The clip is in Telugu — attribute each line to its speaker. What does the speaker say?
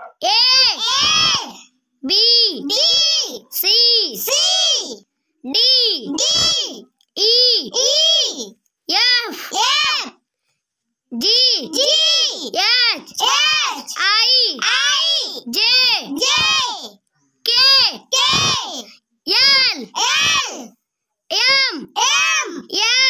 Speaker 1: A, B, C, D, E, F, G, H, I, J, K, L, M, N,